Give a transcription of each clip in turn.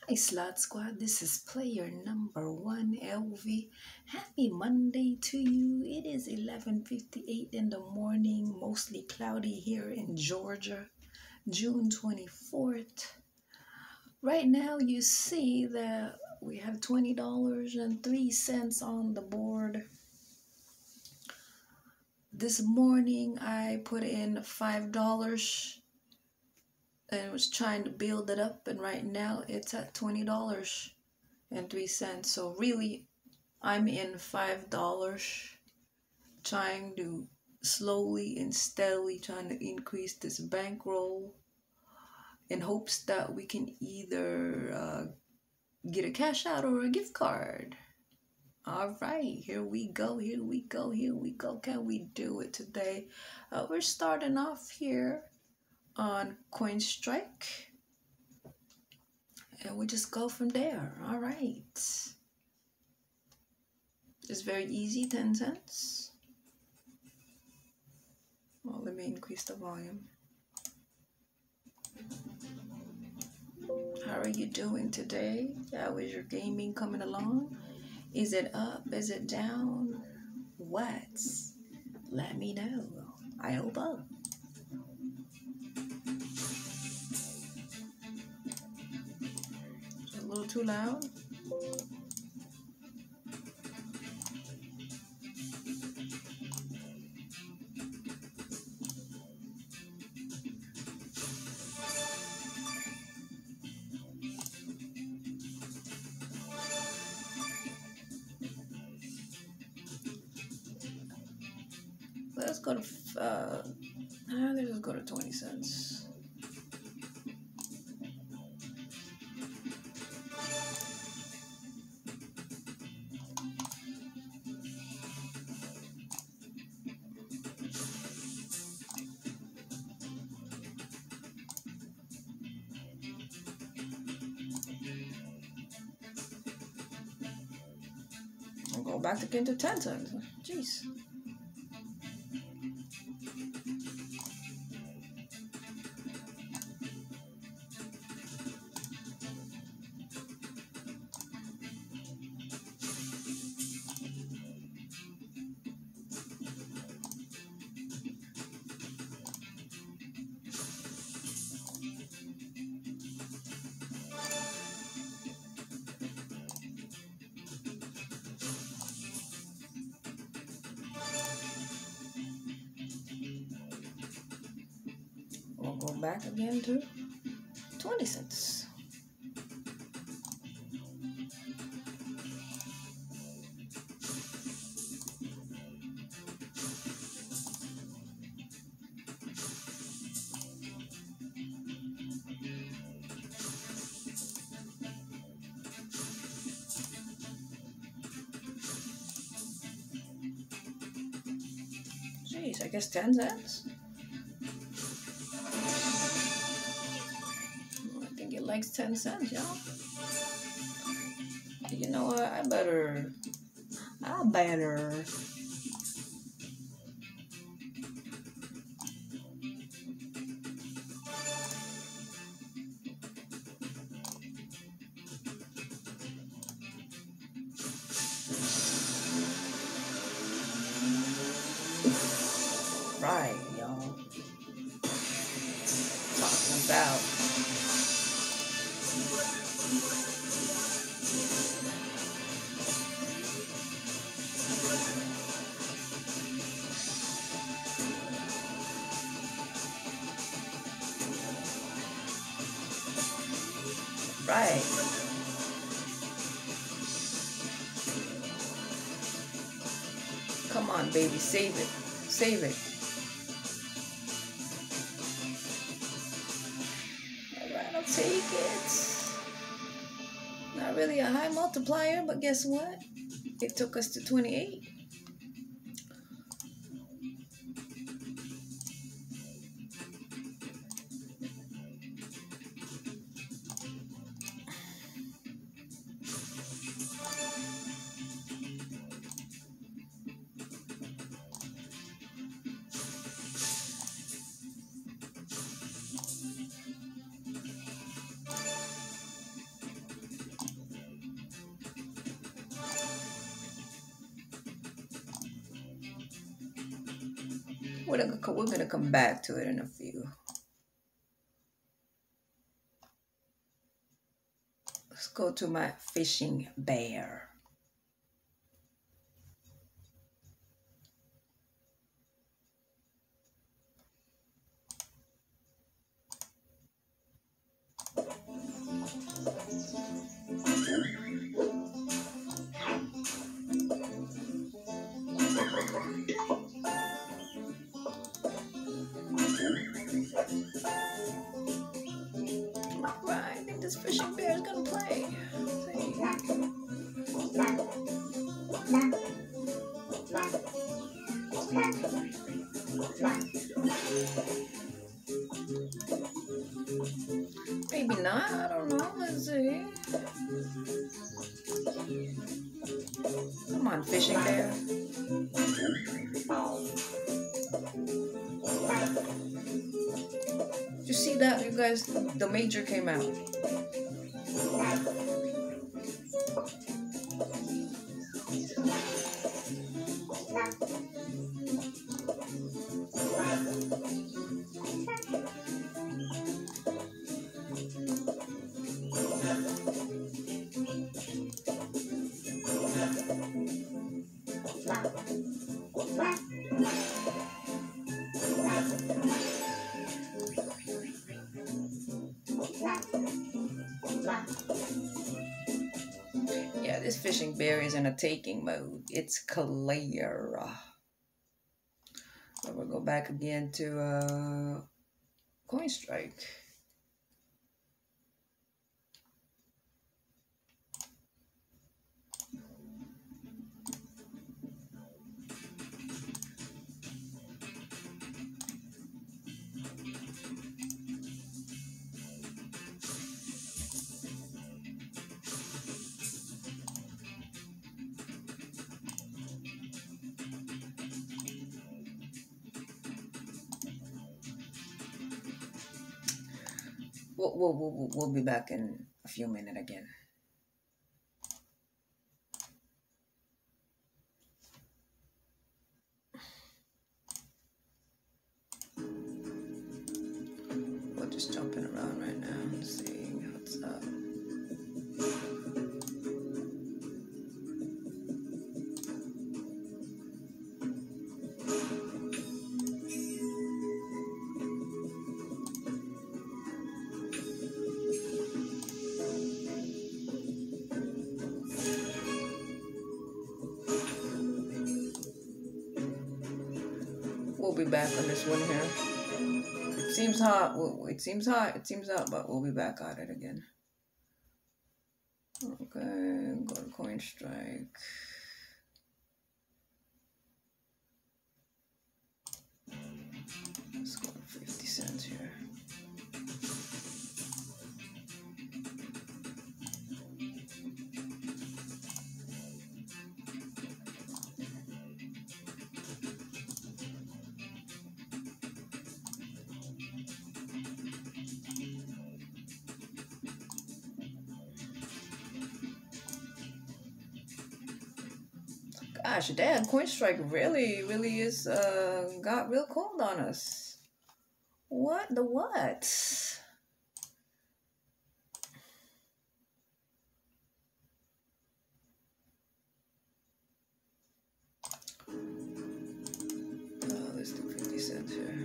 Hi, Slot Squad. This is player number one, LV. Happy Monday to you. It is 11:58 in the morning, mostly cloudy here in Georgia, June 24th. Right now, you see that we have $20.03 on the board. This morning, I put in $5 and was trying to build it up, and right now it's at $20.03. So really, I'm in $5 trying to slowly and steadily trying to increase this bankroll in hopes that we can either get a cash out or a gift card. All right, here we go, here we go, here we go. Can we do it today? We're starting off here on CoinStrike and we just go from there. All right. It's very easy, 10 cents. Well, let me increase the volume. How are you doing today? How is your gaming coming along? Is it up? Is it down? What? Let me know. I hope up. Is it a little too loud? Let's go to, let's just go to 20 cents. I'll go back again to 10 cents. Jeez. We'll go back again to 20 cents. Jeez, I guess 10 cents. I think it likes 10 cents, y'all. You know what? I better. Right, y'all. Talking about. Right. Come on, baby. Save it. Save it. Alright, I'll take it. Not really a high multiplier, but guess what? It took us to 28. We're gonna come back to it in a few. Let's go to my fishing bear. Alright, I think this fishing bear is gonna play. Maybe not, I don't know, let's see. Come on, fishing bear. Did you see that, you guys? The major came out. Yeah, this fishing bear is in a taking mode. It's clear. So we'll go back again to CoinStrike. We'll be back in a few minutes again. We're just jumping around right now, seeing what's up. We'll be back on this one here. It seems hot. It seems hot, but we'll be back at it again. Okay, go to CoinStrike. Let's go to 50 cents here. Gosh, damn, CoinStrike really is got real cold on us. What the what? Let's do 50 cents here.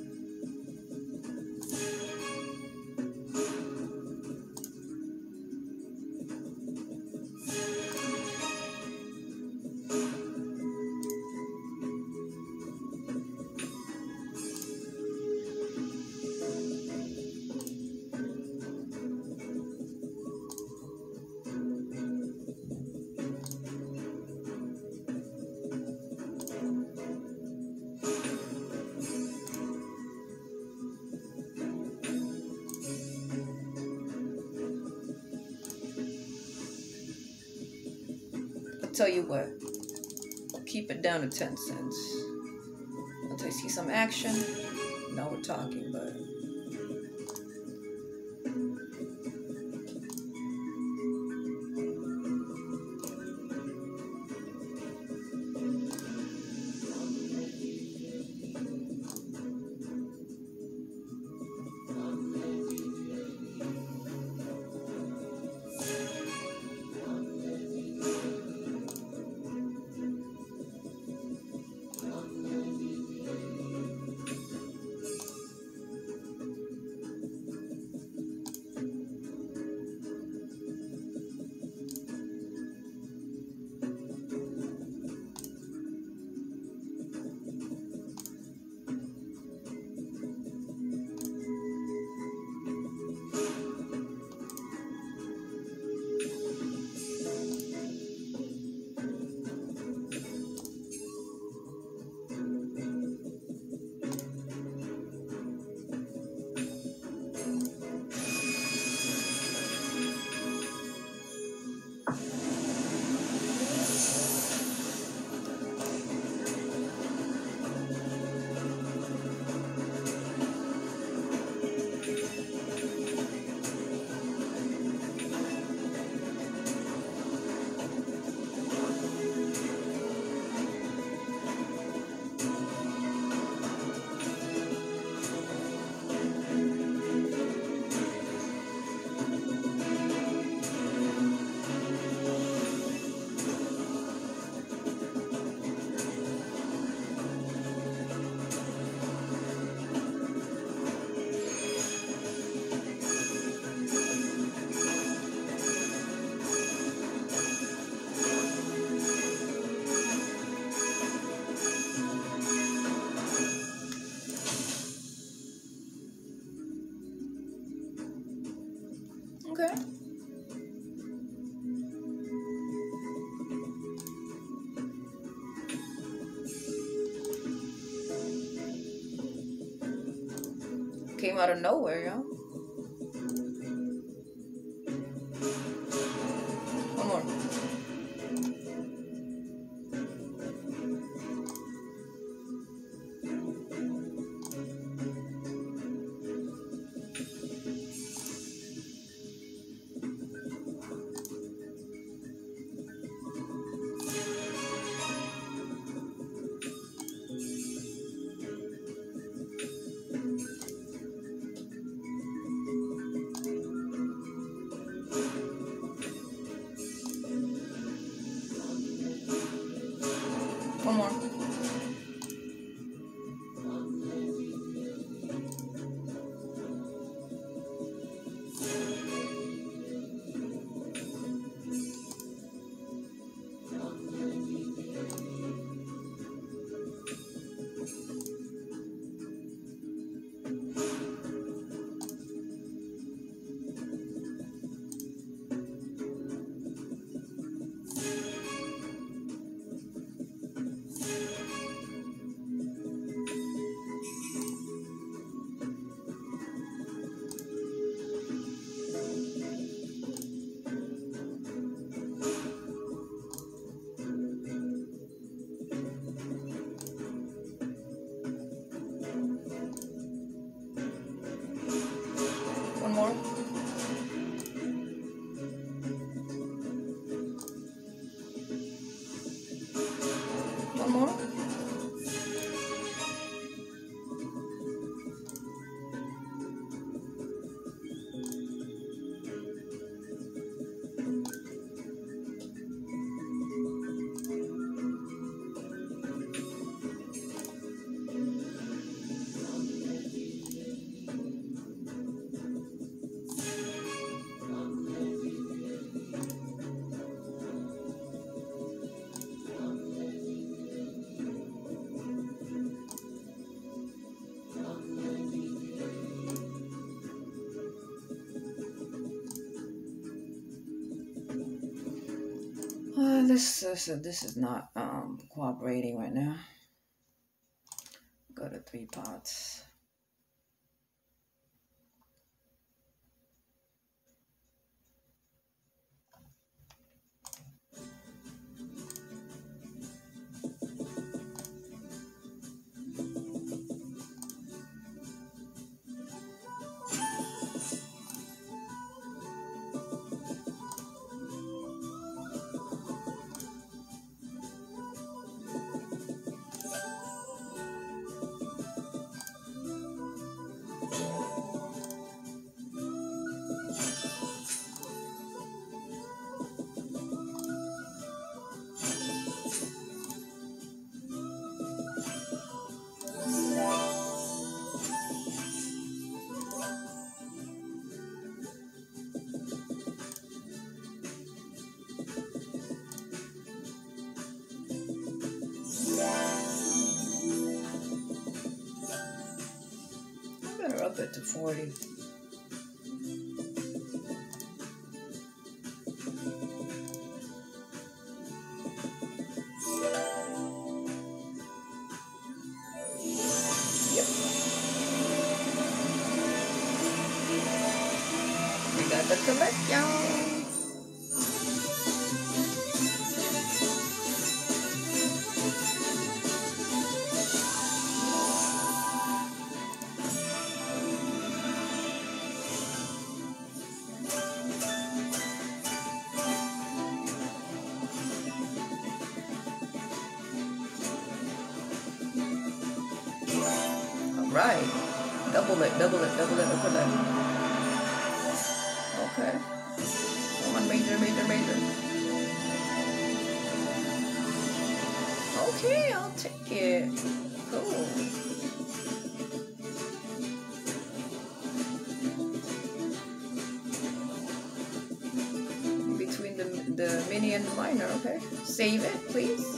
Tell you what, keep it down to 10 cents. Until I see some action, now we're talking, but out of nowhere, yo. One more. One more. One more. One more. This is not cooperating right now. Go to 3 pots. Up it to 40. Yep. We got the collect, y'all. Right. Double it, double it, double it, double it. Okay. Come on, major, major, major. Okay, I'll take it. Cool. Between the mini and the minor, okay. Save it, please.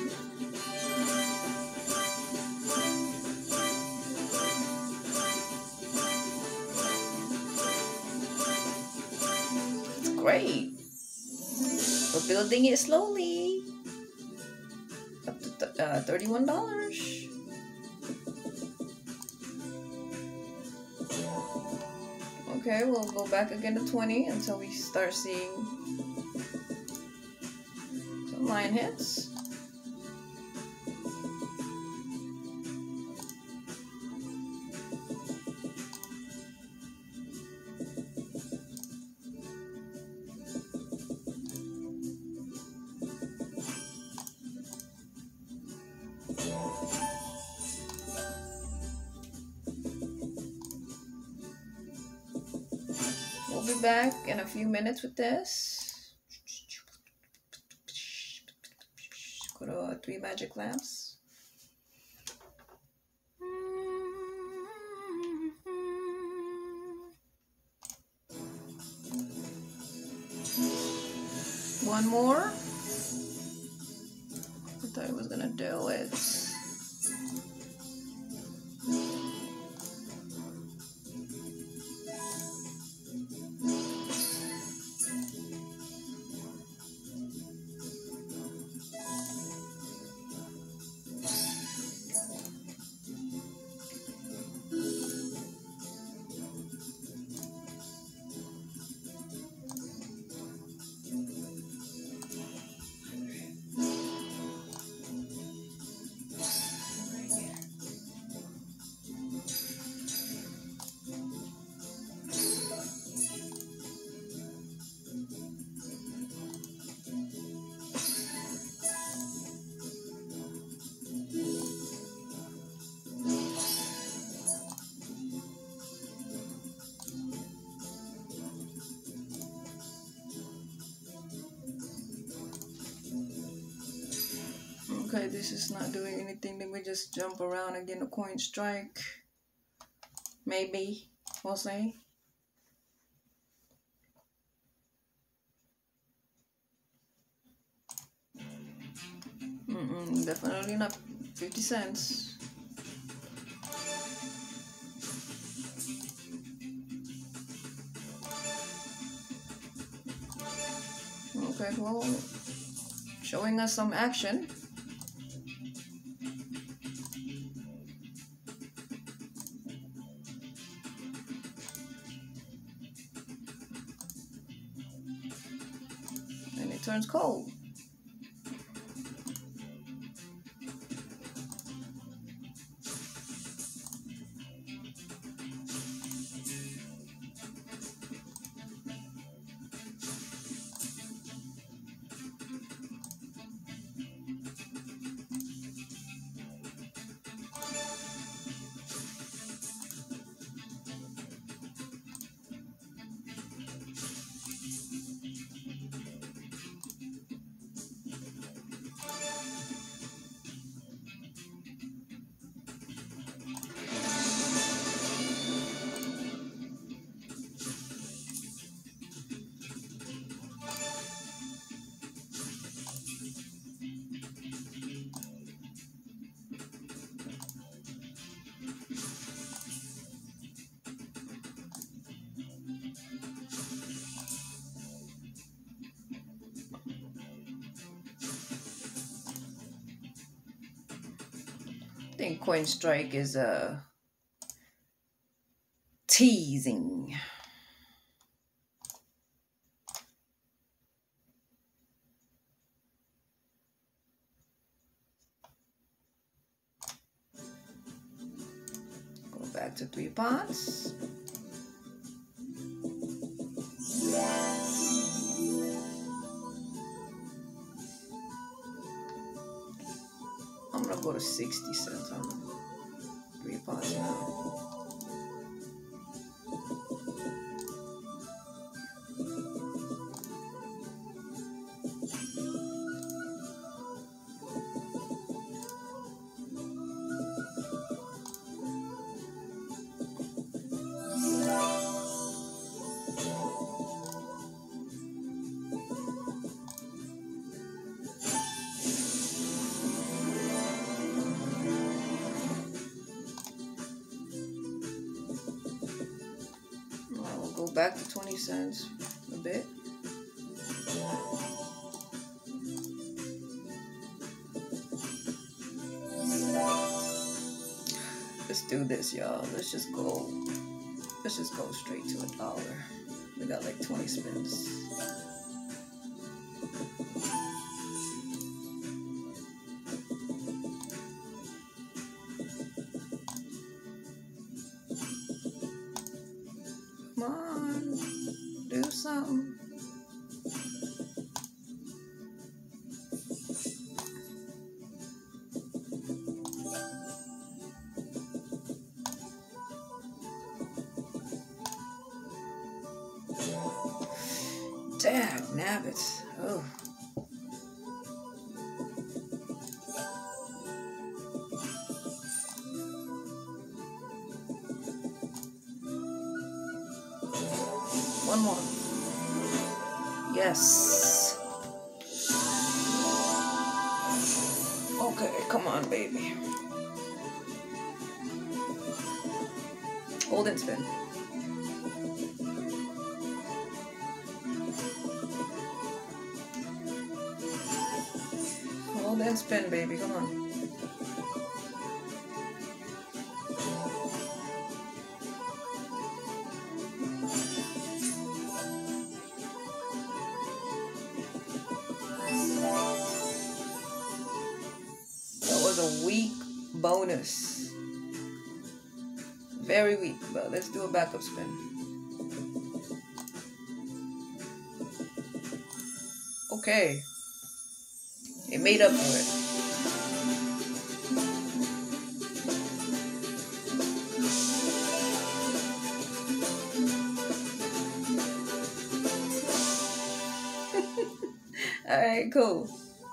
Great. We're building it slowly. Up to $31. Okay, we'll go back again to 20 until we start seeing some line hits. We'll be back in a few minutes with this. Go to 3 magic lamps. One more. I thought I was gonna do it. Okay, this is not doing anything. Let me just jump around and get a coin strike. Maybe. We'll see. Definitely not 50 cents. Okay, well, showing us some action. And it turns cold. I think Coin Strike is teasing. Go back to 3 pots. I'm gonna go to 60 cents on 3 pots now. Go back to 20 cents a bit. Let's do this, y'all. Let's Let's just go straight to $1. We got like 20 spins. Come on, do something. Damn, nabbits. Oh. One more. Yes. Okay, come on, baby. Hold and spin. Hold and spin, baby. Come on. That was a weak bonus. Very weak, but let's do a backup spin. Okay. It made up for it. Alright, cool.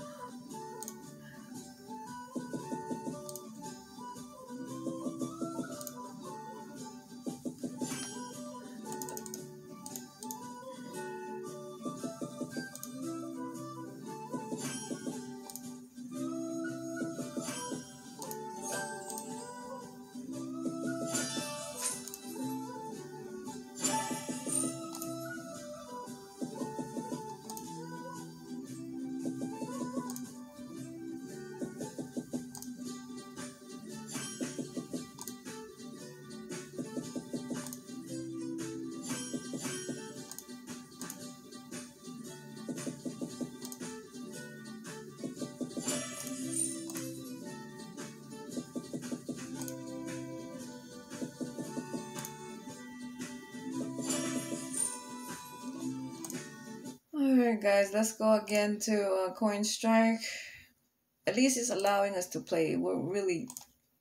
Alright guys, let's go again to Coin Strike. At least it's allowing us to play. We're really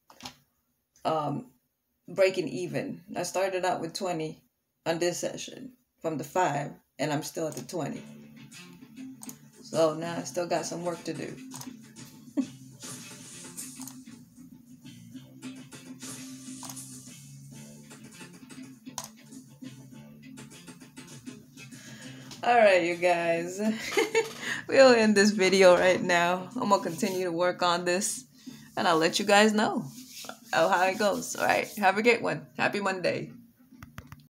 breaking even. I started out with 20 on this session from the 5 and I'm still at the 20. So now I still got some work to do. Alright, you guys. We'll end this video right now. I'm going to continue to work on this. And I'll let you guys know how it goes. Alright, have a great one. Happy Monday.